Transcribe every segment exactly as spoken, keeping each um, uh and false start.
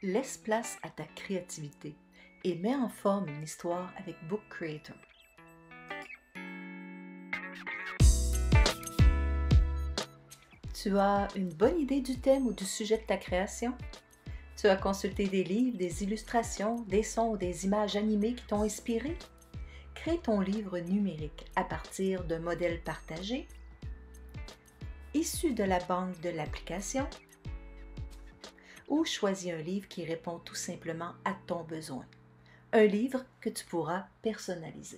Laisse place à ta créativité et mets en forme une histoire avec Book Creator. Tu as une bonne idée du thème ou du sujet de ta création? Tu as consulté des livres, des illustrations, des sons ou des images animées qui t'ont inspiré? Crée ton livre numérique à partir d'un modèle partagé, issu de la banque de l'application, ou choisis un livre qui répond tout simplement à ton besoin. Un livre que tu pourras personnaliser.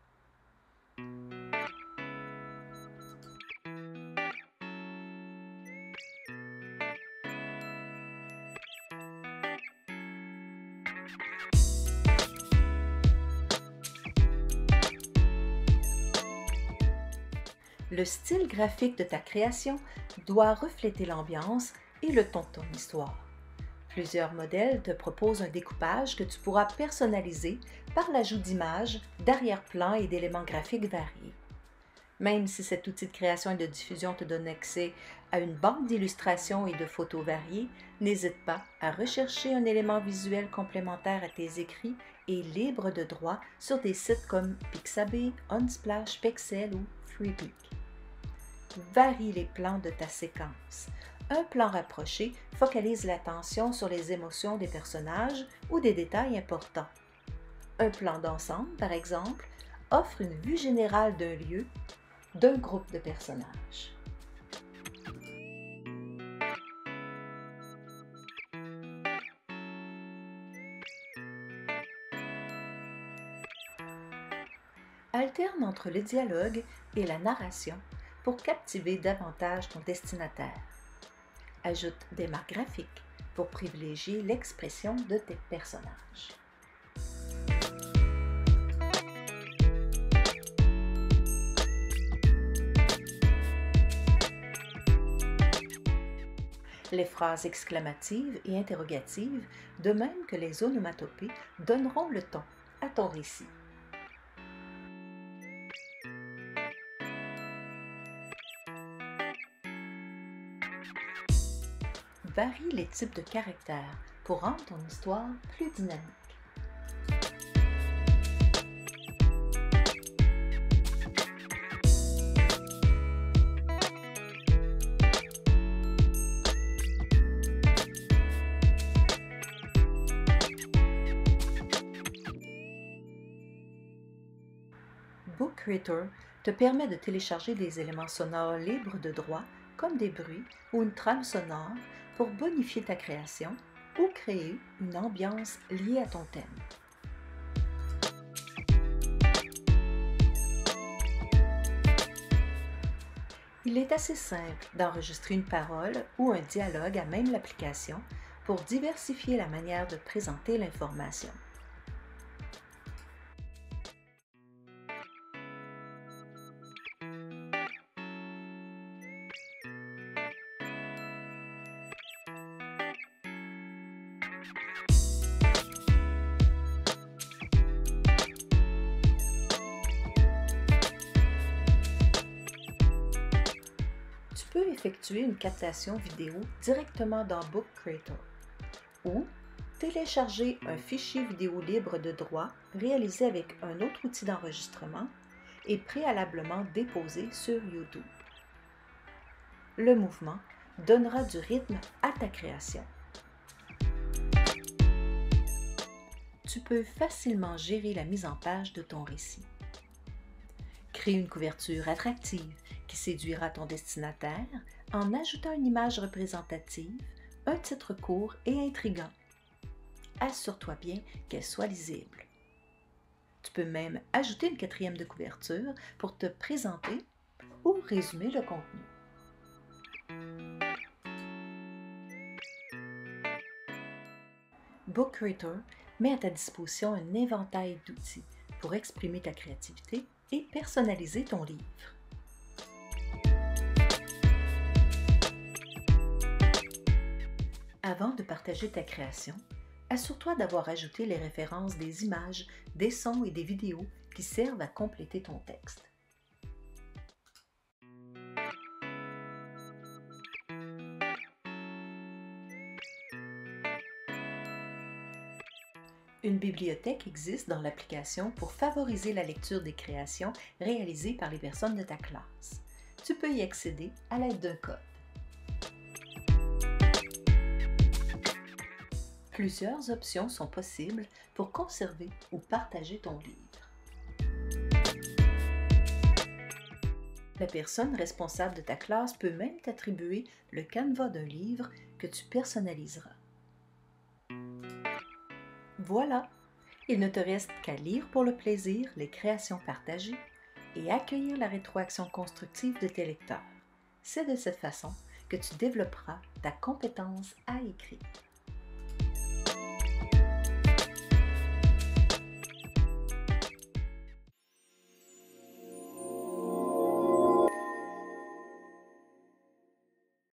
Le style graphique de ta création doit refléter l'ambiance et le ton de ton histoire. Plusieurs modèles te proposent un découpage que tu pourras personnaliser par l'ajout d'images, d'arrière-plan et d'éléments graphiques variés. Même si cet outil de création et de diffusion te donne accès à une banque d'illustrations et de photos variées, n'hésite pas à rechercher un élément visuel complémentaire à tes écrits et libre de droit sur des sites comme Pixabay, Unsplash, Pexel ou Freepik. Varie les plans de ta séquence. Un plan rapproché focalise l'attention sur les émotions des personnages ou des détails importants. Un plan d'ensemble, par exemple, offre une vue générale d'un lieu, d'un groupe de personnages. Alterne entre le dialogue et la narration pour captiver davantage ton destinataire. Ajoute des marques graphiques pour privilégier l'expression de tes personnages. Les phrases exclamatives et interrogatives, de même que les onomatopées, donneront le ton à ton récit. Varie les types de caractères pour rendre ton histoire plus dynamique. Book Creator te permet de télécharger des éléments sonores libres de droit, comme des bruits ou une trame sonore, pour bonifier ta création ou créer une ambiance liée à ton thème. Il est assez simple d'enregistrer une parole ou un dialogue à même l'application pour diversifier la manière de présenter l'information. Tu peux effectuer une captation vidéo directement dans Book Creator ou télécharger un fichier vidéo libre de droit réalisé avec un autre outil d'enregistrement et préalablement déposé sur YouTube. Le mouvement donnera du rythme à ta création. Tu peux facilement gérer la mise en page de ton récit. Crée une couverture attractive qui séduira ton destinataire en ajoutant une image représentative, un titre court et intriguant. Assure-toi bien qu'elle soit lisible. Tu peux même ajouter une quatrième de couverture pour te présenter ou résumer le contenu. Book Creator met à ta disposition un éventail d'outils pour exprimer ta créativité et personnaliser ton livre. Avant de partager ta création, assure-toi d'avoir ajouté les références des images, des sons et des vidéos qui servent à compléter ton texte. Une bibliothèque existe dans l'application pour favoriser la lecture des créations réalisées par les personnes de ta classe. Tu peux y accéder à l'aide d'un code. Plusieurs options sont possibles pour conserver ou partager ton livre. La personne responsable de ta classe peut même t'attribuer le canevas d'un livre que tu personnaliseras. Voilà, il ne te reste qu'à lire pour le plaisir les créations partagées et accueillir la rétroaction constructive de tes lecteurs. C'est de cette façon que tu développeras ta compétence à écrire.